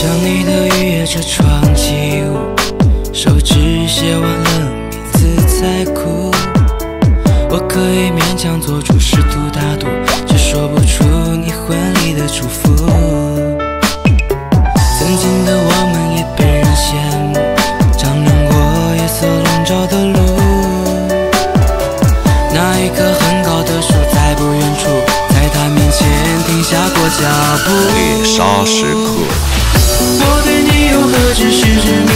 将你的预约车窗起雾，手指写完了名字才哭。我可以勉强做出试图打赌，却说不出你婚礼的祝福。曾经的我们也被人羡慕，丈量过夜色笼罩的路。那一棵很高的树在不远处，在他面前停下过脚步。 猎杀时刻， 我对你又何止是执迷？